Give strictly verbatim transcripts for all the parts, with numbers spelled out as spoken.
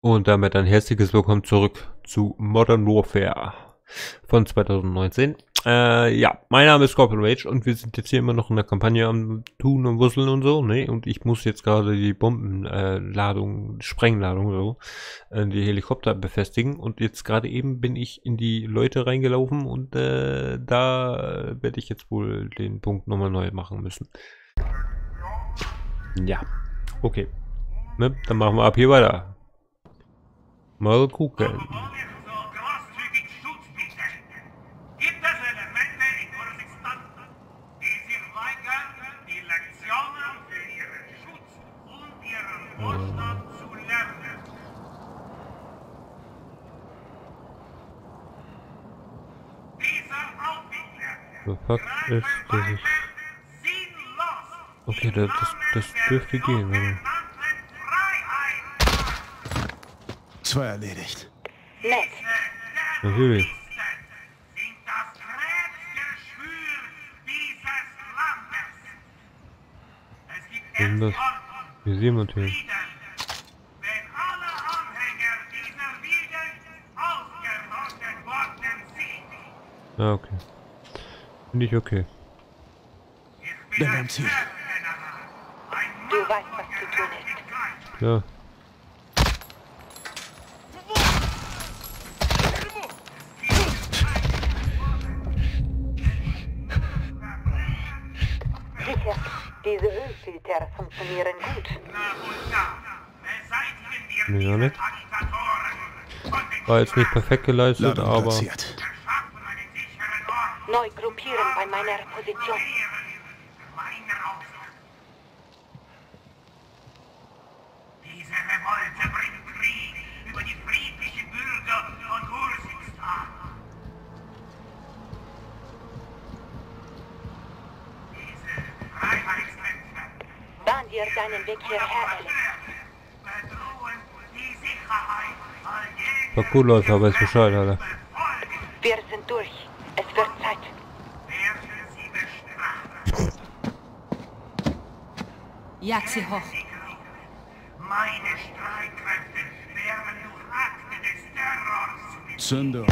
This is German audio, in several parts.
Und damit ein herzliches Willkommen zurück zu Modern Warfare von zweitausendneunzehn. Äh, ja, mein Name ist Scorpion Rage und wir sind jetzt hier immer noch in der Kampagne am Tun und Wusseln und so, ne? Und ich muss jetzt gerade die Bombenladung, äh, Sprengladung so, äh, die Helikopter befestigen. Und jetzt gerade eben bin ich in die Leute reingelaufen und äh, da werde ich jetzt wohl den Punkt nochmal neu machen müssen. Ja, okay. Ne? Dann machen wir ab hier weiter. Mal gucken. Gibt es Elemente in Ursichtstanten, die sich weigern, die Lektionen für ihren Schutz und ihren Wohlstand zu lernen? Dieser Aufwickler So, Fakt ist, dass ich... Okay, das, das, das dürfte gehen, oder? Zwei erledigt. Nett. Natürlich. Sind das Krebsgeschwür dieses Landes. Es gibt Was ist denn das? Wir sehen wir hier. wenn alle Anhänger dieser Ligen ausgerottet worden sind. Ah, okay. Finde ich okay. Ich bin Bin ein am Ziel. General. Ein Du Mann weißt, was zu tun ist. Klar. Sicher, diese Ölfilter funktionieren gut. nach und nach beseitigen wir Nee, ja diese nicht. Agitatatoren und den War jetzt nicht perfekt geleistet, Ladung aber... platziert. schaffen einen sicheren Ort. Neu gruppieren bei meiner Position. Meine Aufsicht. Diese Revolte bringt Krieg über die friedlichen Bürger von Ursikstan. Diese Freiheitskämpfer Bahn dir deinen Weg hierher, Alex. bedrohen die Sicherheit all jener Parkourläufer, weiß Bescheid, Alter. Volk. Wir sind durch. Es wird Zeit. Werden sie bestraft. Jag sie hoch. Meine Streitkräfte werden durch Akte des Terrors Zündung.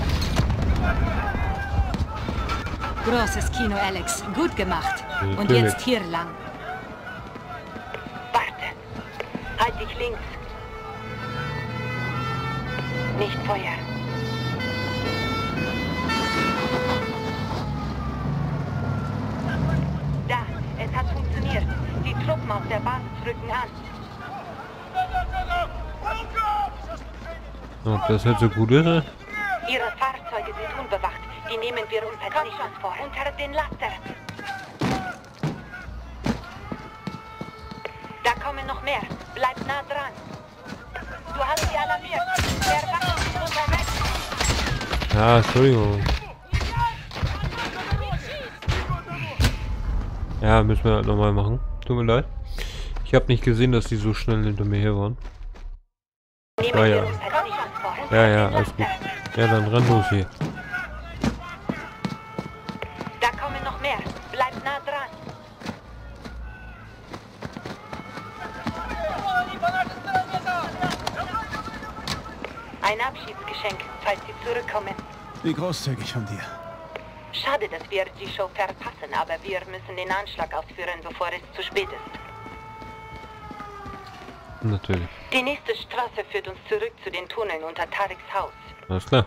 Großes Kino, Alex. Gut gemacht. Und Natürlich. jetzt hier lang. Warte. Halt dich links. Nicht Feuer. Da, es hat funktioniert. Die Truppen auf der Basis rücken an. Und das jetzt so gut ist, ne? Ihre Fahrzeuge sind unbewacht. Die nehmen wir unverzüglich vor. Unter den Laster. Da kommen noch mehr. Bleib nah dran. Du hast sie alarmiert. Der Waffen ist unterwegs. Ja, Entschuldigung. Ja, müssen wir halt nochmal machen. Tut mir leid. Ich habe nicht gesehen, dass die so schnell hinter mir her waren. Nehmen Ah, wir ja. unverzüglich vor. Unter Ja, ja, den alles gut. Laster. Ja, dann renn los hier. Da kommen noch mehr. Bleib nah dran. Ein Abschiedsgeschenk, falls sie zurückkommen. Wie großzügig von dir. Schade, dass wir die Show verpassen, aber wir müssen den Anschlag ausführen, bevor es zu spät ist. Natürlich. Die nächste Straße führt uns zurück zu den Tunneln unter Tariks Haus. Alles klar.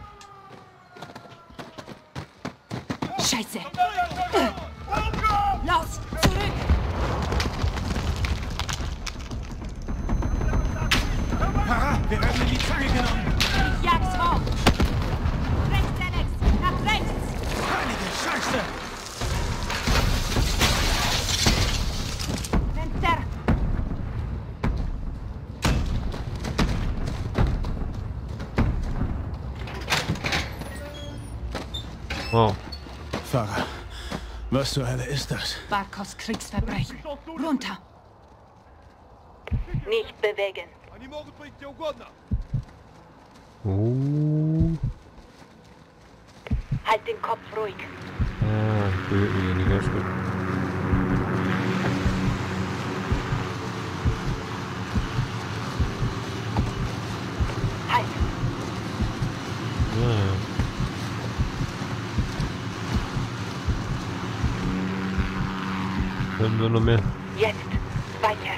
Scheiße. Los, zurück. Haha, wir werden in die Zange genommen. Ich jag's hoch. Rechts, Alex. Nach rechts. Heilige Scheiße. Fenster. Wow. Fahrer, was zur Hölle ist das? Barkos Kriegsverbrechen. Runter. Nicht bewegen. Oh. Halt den Kopf ruhig. Ah, ich will mich nicht ganz gut. Können wir noch mehr? Jetzt. Weiter.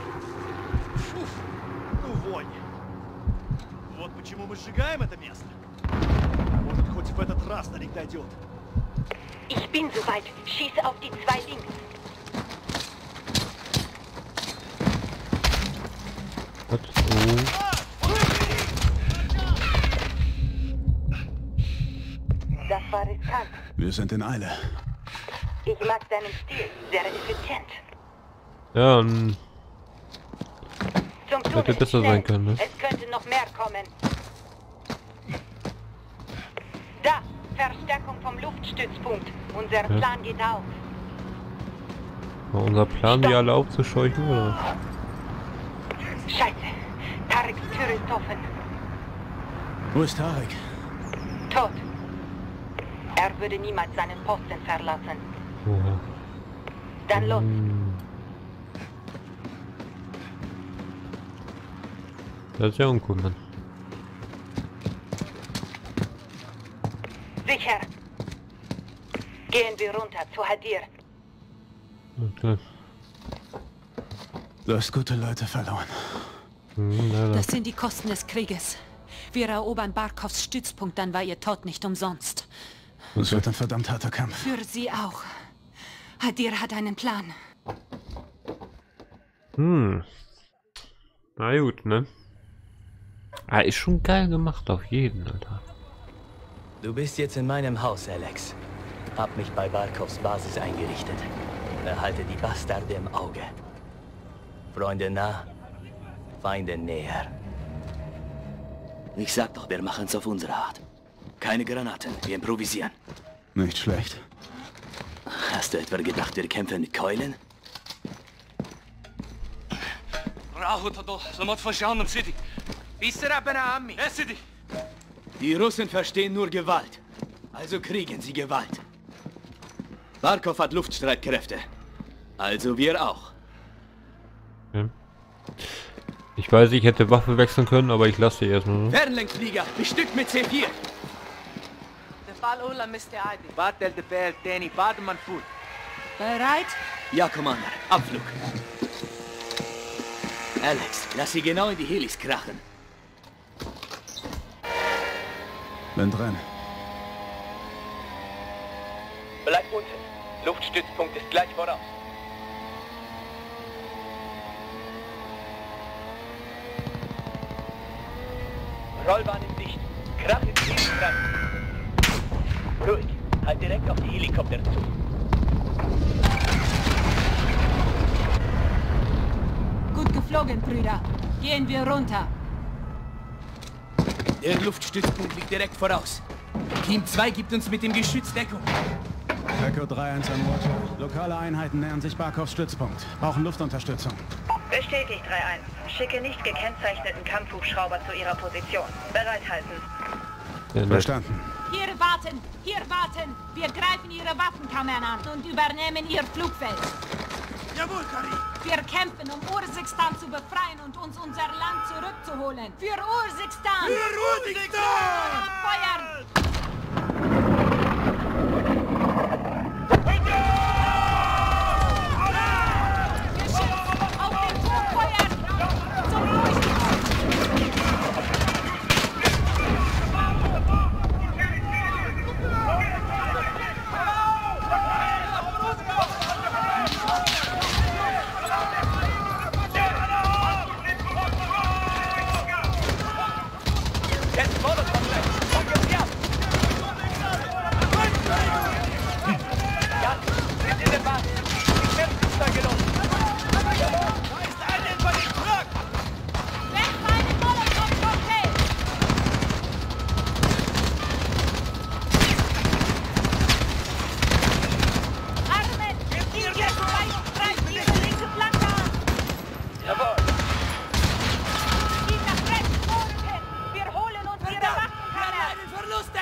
Ну, вонь. Вот почему мы сжигаем это место. Может, хоть в этот раз до них дойдет. Ich bin soweit. Schieße auf die zwei links. Was? Oh. Das war riskant. Wir sind in Eile. Ich mag deinen Stil. Sehr effizient. Ja, und Zum hätte Tunnel. besser Schnell. sein können, ne? Es könnte noch mehr kommen. Da. Verstärkung vom Luftstützpunkt. Unser Ja. Plan geht auf. war unser Plan, die alle aufzuscheuchen, oder? Scheiße. Tareks Tür ist offen. Wo ist Tarek? Tot. Er würde niemals seinen Posten verlassen. Oha. Dann los. Hm. Das ist ja uncool, Mann. Sicher. Gehen wir runter zu Hadir. Okay. Du hast gute Leute verloren. Hm, leider. Das sind die Kosten des Krieges. Wir erobern Barkovs Stützpunkt, dann war ihr Tod nicht umsonst. Es wird ein verdammt harter Kampf. Für sie auch. Hadir hat einen Plan. Hm. Na gut, ne? Ah, ist schon geil gemacht, auf jeden, Alter. Du bist jetzt in meinem Haus, Alex. Hab mich bei Barkovs Basis eingerichtet. Behalte die Bastarde im Auge. Freunde nah, Feinde näher. Ich sag doch, wir machen's auf unsere Art. Keine Granaten, wir improvisieren. Nicht schlecht. Hast du etwa gedacht, wir kämpfen mit Keulen? Die Russen verstehen nur Gewalt. Also kriegen sie Gewalt. Barkov hat Luftstreitkräfte. Also wir auch. Okay. Ich weiß, ich hätte Waffe wechseln können, aber ich lasse sie erstmal. Ne? Fernlenkflieger, bestückt mit C vier. Bereit? Ja, Commander. Abflug. Alex, lass sie genau in die Helis krachen. Bin dran. Bleib unten. Luftstützpunkt ist gleich voraus. Rollbahn in Sicht. Krach ins Heli dran. Ruhig. Halt direkt auf die Helikopter zu. Gut geflogen, Brüder. Gehen wir runter. Der Luftstützpunkt liegt direkt voraus. Team zwei gibt uns mit dem Geschütz Deckung. Echo drei eins an Watcher. Lokale Einheiten nähern sich Barkovs Stützpunkt. Brauchen Luftunterstützung. Bestätigt drei eins. Schicke nicht gekennzeichneten Kampfhubschrauber zu ihrer Position. Bereithalten. Sehr nett. Verstanden. Hier warten! Hier warten! Wir greifen ihre Waffenkammern an und übernehmen ihr Flugfeld. Jawohl, Kari. Wir kämpfen, um Urzikstan zu befreien und uns unser Land zurückzuholen. Für Urzikstan! Für Urzikstan! Feuern! Geschütz! Auf den Turm feuern! Zum Durchbruch! Jetzt Molotov gleich. Feuer sie ab. Ja, sind in der Basis. Die Fernflugzeuge los. Da ist einer über den Truck. Werft einen Molotov-Cocktail! Armen! Ihr greift ihre linke Flanke an! Jawohl. Geht nach rechts vorrücken! Wir holen uns ihre Waffenkammer! Verluste.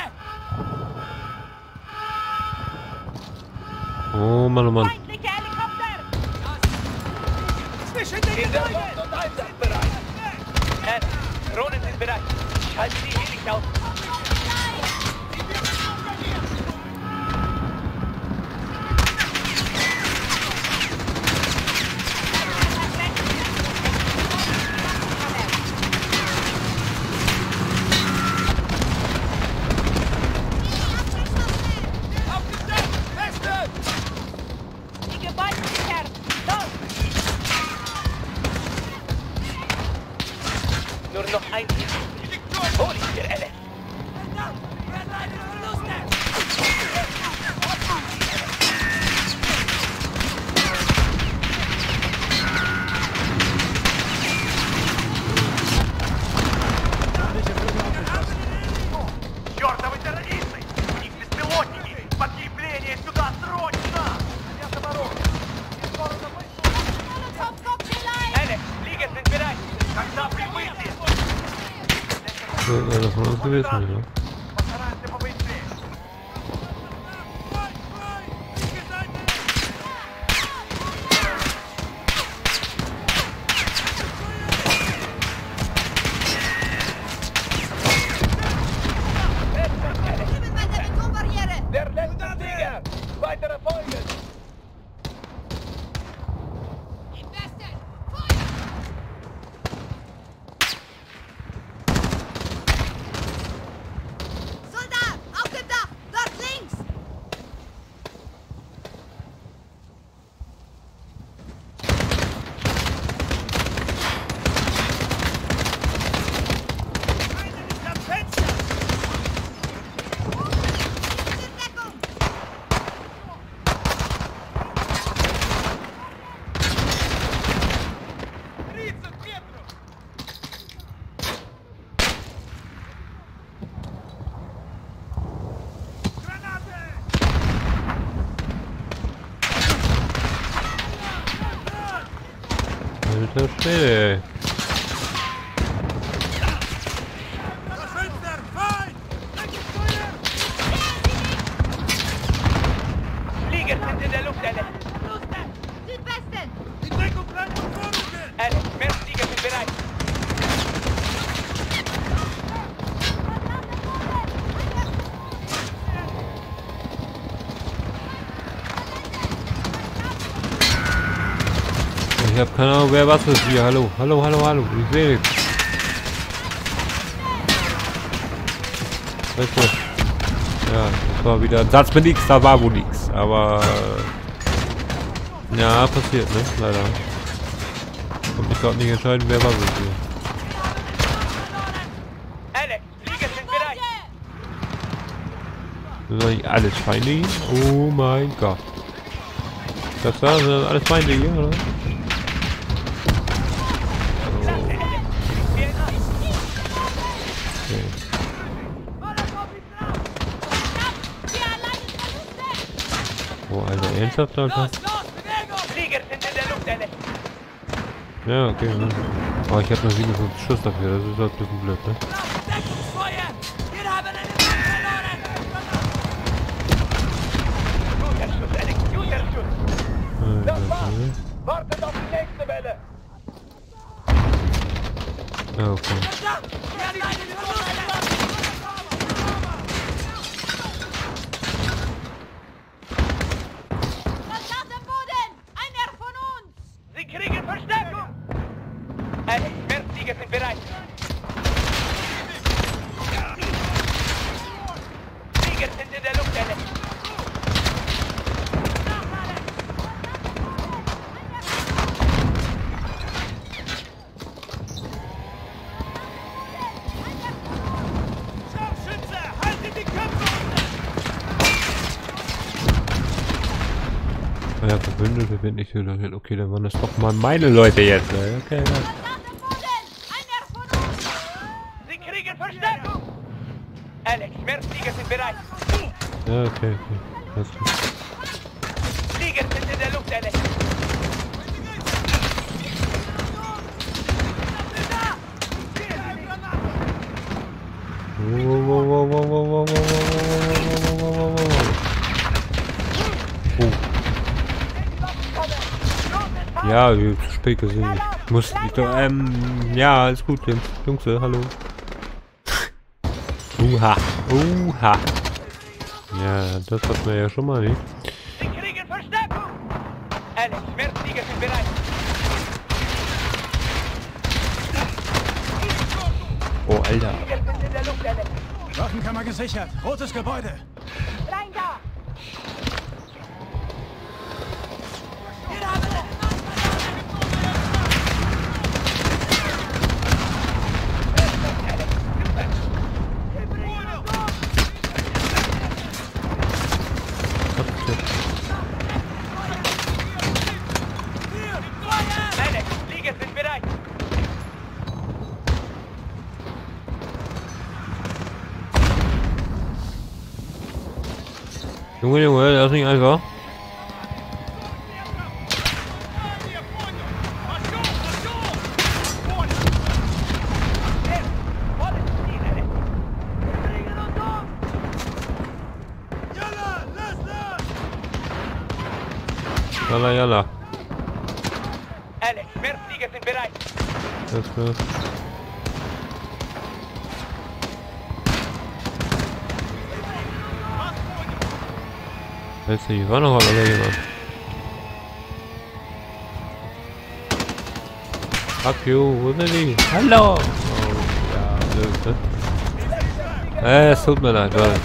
Oh Mann, oh Mann. Feindliche Helikopter! Zwischen den Gebäuden und Einsatz bereit. Herr, Drohnen sind bereit. Schalten die Helis auf. Nur noch ein Ziel. Hol ihn dir, Alex. Чёртовы террористы! У них беспилотники! Подкрепление сюда срочно! Я с обороны! Alex, Flieger sind bereit. Когда прибытие? Das von uns gewesen, ja. Постараемся побыстрее. Der letzte Sieger! Weitere Folgen! Soldat! Auf dem Dach! Dort links! Alter Schwede. Flieger sind in der Luft, Alex. Südwesten! Alex, mehr Flieger sind bereit. Ich hab keine Ahnung, wer was ist hier. Hallo, hallo, hallo, hallo. Ich sehe nichts. Weißt du? Ja, das war wieder ein Satz mit nichts, da war wohl nichts. Aber äh, ja, passiert, ne? Leider. Konnte ich gerade nicht entscheiden, wer was ist hier. Alex, Flieger sind bereit. Sind doch nicht alles Feinde hier? Oh mein Gott. Das da sind das alles Feinde hier, oder? Oh, Alter, ernsthaft, Alter? Flieger sind in der Luft, Alex. Ja, okay. Ne? Aber ich hab nur siebenundfünfzig Schuss dafür, das ist halt ein bisschen blöd, ne? Guter Schuss, Alex, guter Schuss. Das war's. Wartet auf die nächste Welle. Ja, okay. Soldat am Boden! Einer von uns! Sie kriegen Verstärkung. Alex, mehr Flieger sind bereit. Flieger sind in der Luft, Alex. Scharfschütze, haltet die Köpfe unten! Ja, Verbündete wird nicht toleriert. Okay, dann waren das doch mal meine Leute jetzt. Ne? Okay, ja. Soldat am Boden! Einer von uns! Sie kriegen Verstärkung. Alex, mehr Flieger sind bereit. Ja, okay, okay. Alles gut. Flieger sind in der Luft, Alex. Wow, wow, wow, wow, wow, wow, wow, wow, wow, wow, wow, wow. Oh. Ja, ich hab zu spät gesehen. Ich muss ich doch, ähm, ja, alles gut, Jungs. Jungs, äh, hallo. Uha, uha. Ja, das hat man ja schon mal nicht. Sie kriegen Verstärkung. Alex, mehr Flieger sind bereit. Oh, Alter. Flieger sind in der Luft, Alex. Waffenkammer gesichert. Rotes Gebäude. Rein da! Junge, Junge, das ist nicht einfach. Jalla, jalla. Alex, Mehrflieger sind bereit. Das ist klar. Weiß nicht, war noch mal jemand. Fuck you, wo sind die? Hallo! Oh, ja, blöd, ne? Äh, es tut mir leid, warte.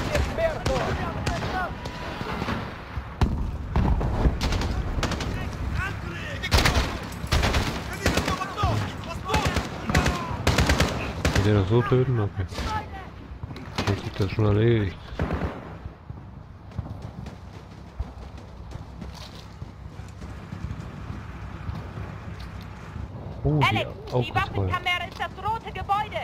Kann der das so töten? Okay. Dann ist das schon erledigt. Oh, Alex, die, die Waffenkammer ist das rote Gebäude.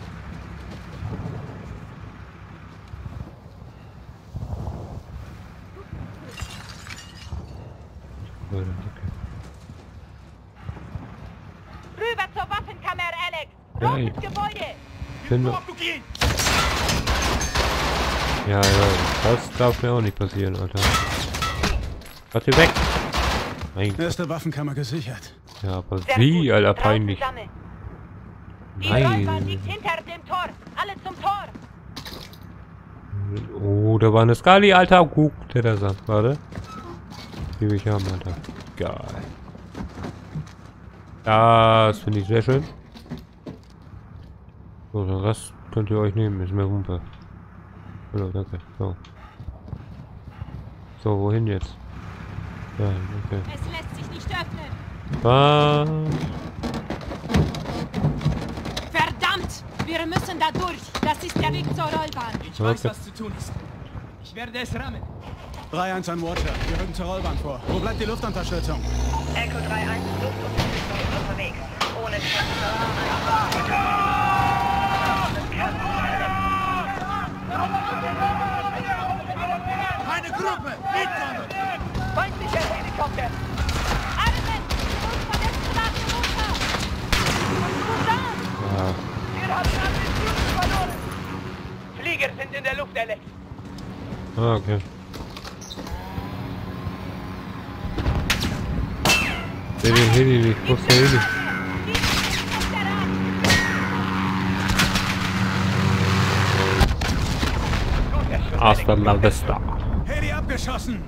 Okay. Rüber zur Waffenkammer, Alex. Ja, Rotes ich Gebäude. finde... Ja, ja, das darf mir auch nicht passieren, Alter. Warte, weg! Mein Gott. Erste Waffenkammer gesichert. Ja, aber Sehr wie, gut. Alter, Draußen peinlich. sammeln. Die Räuber Nein. liegt hinter dem Tor. Alle zum Tor. Oh, da war eine Skali, Alter. Guck, der da sagt. Warte. Die will ich haben, Alter. Geil. Das finde ich sehr schön. So, den Rest könnt ihr euch nehmen. Ist mehr Wumpe. Genau, danke. So. So, wohin jetzt? Ja, okay. Es lässt sich nicht öffnen. Was? Verdammt! Wir müssen da durch. Das ist der Weg zur Rollbahn. Ich weiß, Okay. was zu tun ist. Ich werde es rammen. drei eins an Watcher. Wir rücken zur Rollbahn vor. Wo bleibt die Luftunterstützung? Echo drei eins, Luftunterstützung ist unterwegs. Ohne Meine Gruppe! Mitkommen! Feindlicher Helikopter! Armen! Los von der Straße runter! Ja. Wir haben Ammunition verloren! Flieger sind in der Luft, Alex. Ah, okay. Der den Heli nicht. Wo ist der Heli? Guter Schuss, Hasta Alex. la vista. Heli abgeschossen!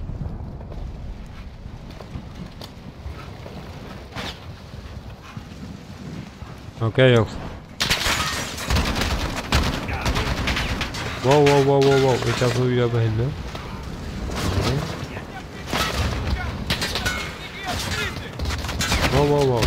Okay, Jungs. Wow, wow, wow, wow, wow. Ich darf nur wieder behindert. Wow, wow, wow.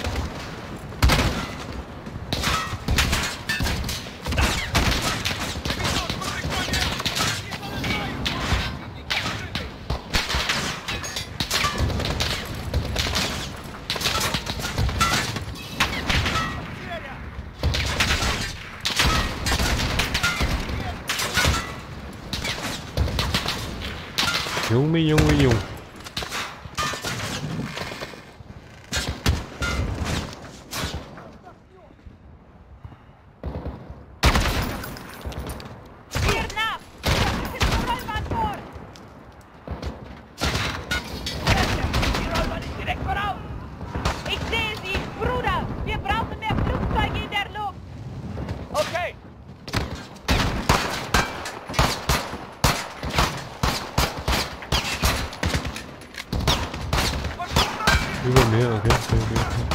Junge, Junge, Junge. Hier nach! Das ist zur Rollbahn vor! Die Räuber nicht direkt voraus! Ich sehe sie! Bruder! Wir brauchen mehr Flugzeuge in der Luft! Okay! Über mir, okay, okay, okay. okay.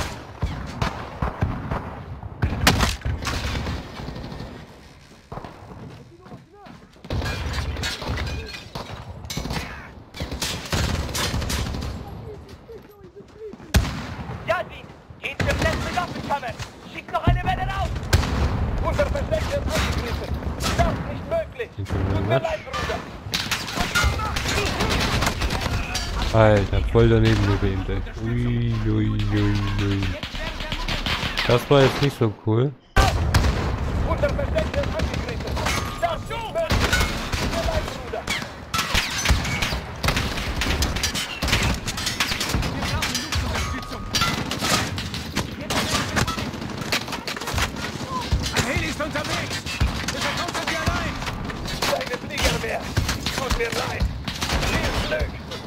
Yasin, geht zum letzten Waffenkammer! Schickt noch eine Welle raus! Unser Versteck wird angegriffen! Das ist nicht möglich! Tut mir leid, Bruder! Alter, voll daneben gewählt, ey. Ui, ui, ui, ui. Das war jetzt nicht so cool. Unser Versteck wird angegriffen! Das ist nicht möglich! Tut mir leid, Bruder! unterwegs! Bitte kommt ihr allein! Keine Flieger mehr! Tut mir leid! Viel Glück!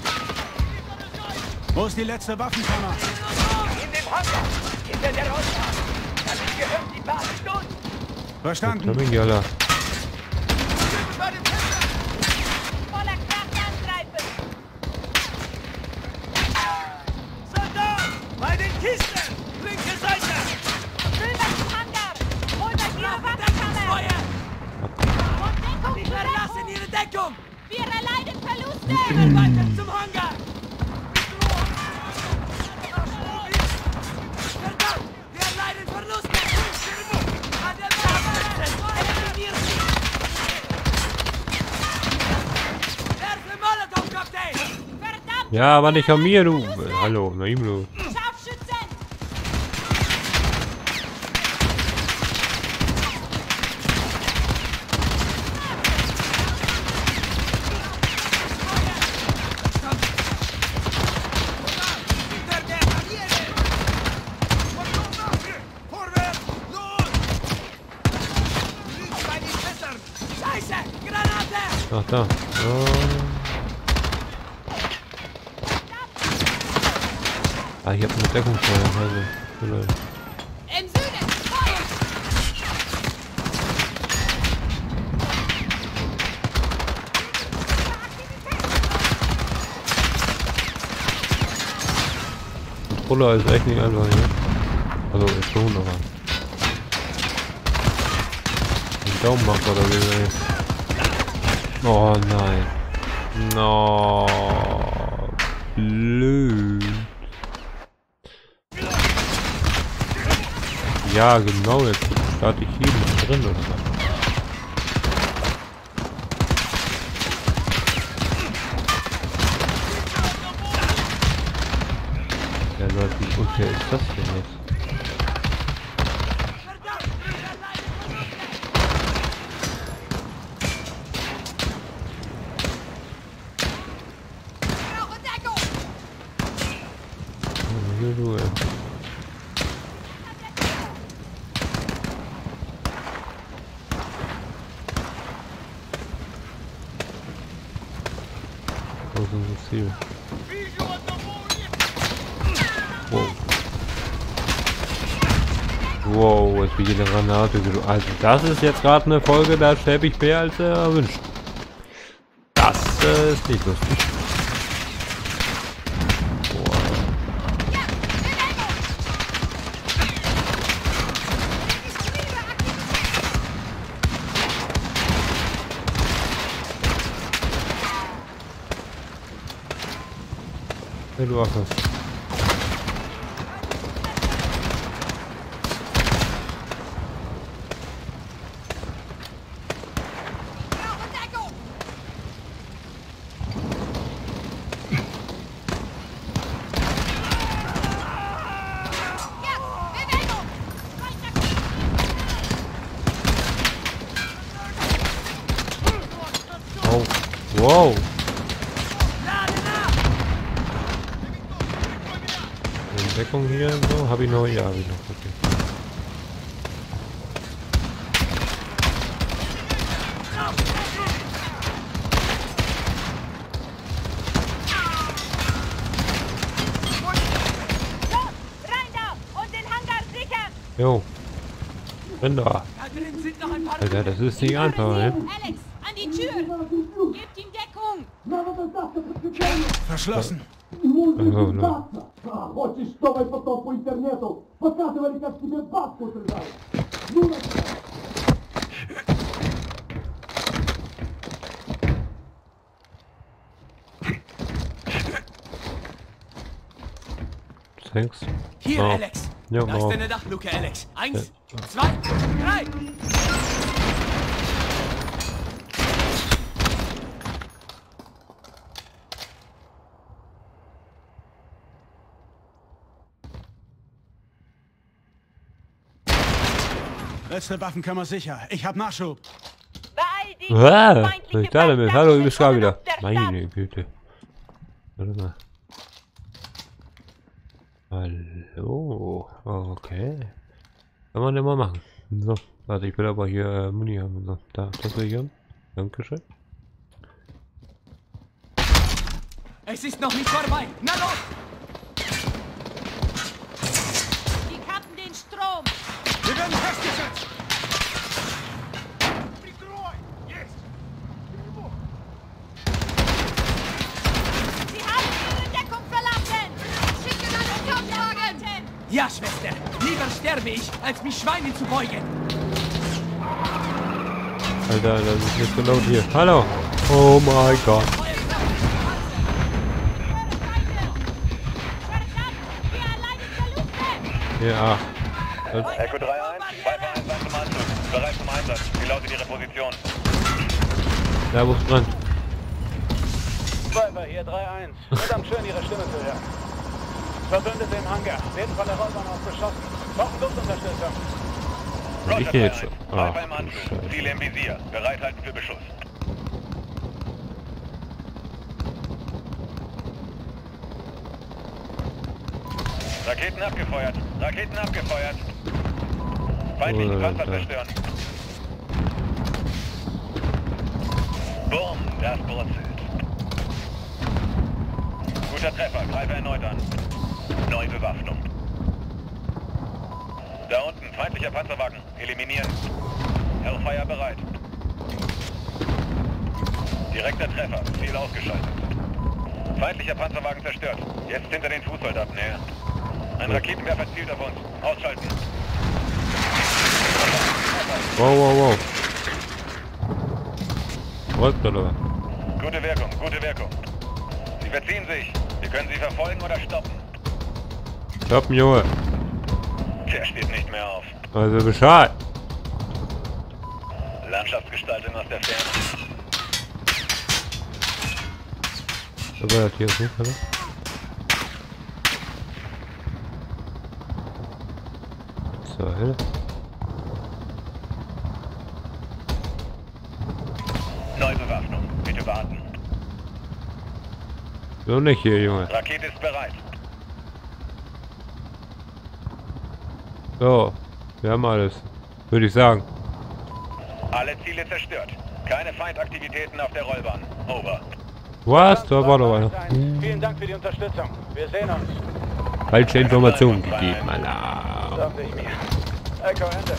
Wo ist die letzte Waffenkammer? In dem Hangar! Hinter der Autobahn! Damit gehört die Basis uns! Verstanden. Voller Voller Kraft angreifen! Soldat! Bei den Kisten! Linke Seite! Rüber zum Hangar! Holt euch ihre Waffenkammer! Feuer! Und Deckung Sie zur verlassen Deckung! ihre Deckung! Wir erleiden Verluste! Weiter zum Hangar! Verdammt! Wir erleiden Verluste! An der Waffe! Eliminiert sie! Werfe Molotov-Cocktail! Verdammt! Ja, aber nicht an mir, du. Hallo, na ihm, du. Scharfschützen! Hinter der Barriere! Vorwärts! Los! Liegt bei den Fässern! Scheiße! Granate! Ach, da. Oh. Ah, ich hab eine Deckungsfeuer, also. Vielleicht. Im Süden! Feuer! Controller ist echt nicht einfach, ne? Also, ist schon, aber. Den Daumen macht oder wie, ey. Oh nein. No. Blöd. Ja, genau, jetzt starte ich hier nicht drin, oder was? Ja, Leute, wie unfair ist das denn jetzt? Brauche Deckung! Hier du, ey. Wo ist unser Ziel? Wow. Wow, jetzt bin ich eine Granate gesucht. Also das ist jetzt gerade eine Folge, da sterbe ich mehr als er erwünscht. Das äh, ist nicht lustig. Ja, du Affe. Brauche Deckung! Jetzt! Bewegung! Oh. Wow. Deckung hier, so, habe ich noch, ja, habe ich noch, okay. So, rein da! Und den Hangar sichern! Jo. Bin da. Da drin sind noch ein paar... Alter, das ist nicht einfach, ne? Alex, an die Tür! Gebt ihm Deckung! Verschlossen. Oh, no. Хочешь, чтобы потом по интернету показывали, как тебе бабку срезают? Ну, Thanks. Hier, Oh. Alex! Ja, Da ist wow. deine Dachluke, Alex. Eins, zwei, drei! Letzte Waffenkammer sicher. Ich hab Nachschub. Beeil dich! Ah, Feindliche ich da damit. Panzer Hallo, du sind bist da kommen wieder. aus der Stadt. Meine Güte. Warte mal. Hallo. Okay. Kann man immer machen. So, warte, ich will aber hier äh, Muni haben. So, da, das will ich haben. Dankeschön. Es ist noch nicht vorbei. Na los! Die kappen den Strom. Wir werden festgesetzt! Sie haben ihre Deckung verlassen. Schicken einen Kampfwagen. Ja, Schwester. Lieber sterbe ich, als mich Schweine zu beugen. Alter, das ist nicht so laut hier. Hallo! Oh mein Gott. Ja. Echo drei eins, Viper eins eins zum Anzug. Bereit zum Einsatz. Wie lautet Ihre Position? Da, wo ist dran? Viper hier, drei eins. Verdammt schön, Ihre Stimme zu hören. Verbündete im Hangar. Werden von der Rollbahn aus beschossen. Brauchen Luftunterstützung. Ich geh jetzt schon. Ah, Viper im Anzug. Ziele im Visier. Bereithalten für Beschuss. Raketen abgefeuert. Raketen abgefeuert. Feindlichen Panzer zerstören. Boom, das brutzelt. Guter Treffer, greife erneut an. Neue Bewaffnung. Da unten, feindlicher Panzerwagen. Eliminieren. Hellfire bereit. Direkter Treffer, Ziel ausgeschaltet. Feindlicher Panzerwagen zerstört. Jetzt hinter den Fußsoldaten her. Ein Raketenwerfer zielt auf uns. Ausschalten. Wow, wow, wow. Läuft oder? Gute Wirkung, gute Wirkung. Sie verziehen sich. Wir können sie verfolgen oder stoppen. Stoppen, Junge. Der steht nicht mehr auf. Also Bescheid. Landschaftsgestaltung aus der Ferne. Da war das hier nicht, oder? So, hell. Neubewaffnung. Bitte warten. So nicht hier, Junge. Rakete ist bereit. So, wir haben alles. Würde ich sagen. Alle Ziele zerstört. Keine Feindaktivitäten auf der Rollbahn. Over. Was? Da war doch einer. Vielen Dank für die Unterstützung. Wir sehen uns. Falsche Informationen gegeben, Alter. Dachte ich mir. Echo Ende.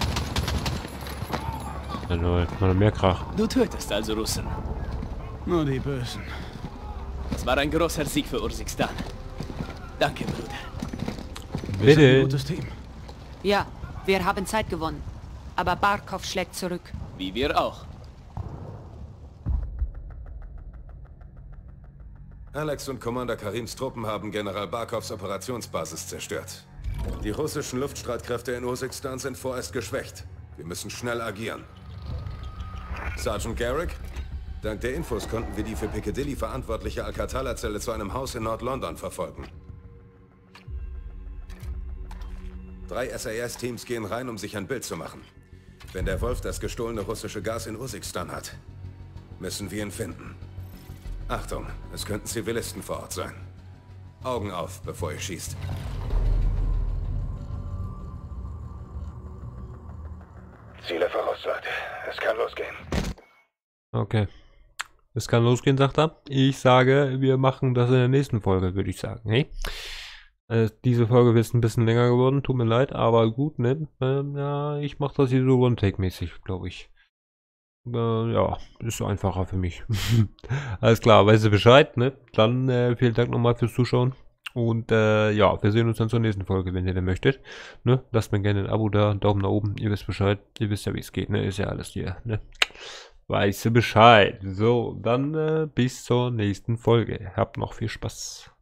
Hallo, mal mehr Krach. Du tötest also Russen. Nur die Bösen. Es war ein großer Sieg für Urzikstan. Danke, Bruder. Wir sind ein Bitte. gutes Team. Ja, wir haben Zeit gewonnen. Aber Barkov schlägt zurück. Wie wir auch. Alex und Commander Karims Truppen haben General Barkovs Operationsbasis zerstört. Die russischen Luftstreitkräfte in Urzikstan sind vorerst geschwächt. Wir müssen schnell agieren. Sergeant Garrick? Dank der Infos konnten wir die für Piccadilly verantwortliche Alcatala-Zelle zu einem Haus in Nord-London verfolgen. Drei S A S-Teams gehen rein, um sich ein Bild zu machen. Wenn der Wolf das gestohlene russische Gas in Urzikstan hat, müssen wir ihn finden. Achtung, es könnten Zivilisten vor Ort sein. Augen auf, bevor ihr schießt. Ziele voraus, Leute. Es kann losgehen. Okay. Es kann losgehen, sagt er. Ich sage, wir machen das in der nächsten Folge, würde ich sagen. Hey? Äh, diese Folge ist ein bisschen länger geworden, tut mir leid, aber gut, ne? Ähm, ja, ich mache das hier so One-Take-mäßig, glaube ich. Äh, ja, ist einfacher für mich. Alles klar, weißt du Bescheid, ne? Dann äh, vielen Dank nochmal fürs Zuschauen. Und äh, ja, wir sehen uns dann zur nächsten Folge, wenn ihr denn möchtet. Ne? Lasst mir gerne ein Abo da, einen Daumen nach oben, ihr wisst Bescheid. Ihr wisst ja, wie es geht, ne? Ist ja alles hier, ne? Weißt du Bescheid. So, dann äh, bis zur nächsten Folge. Habt noch viel Spaß.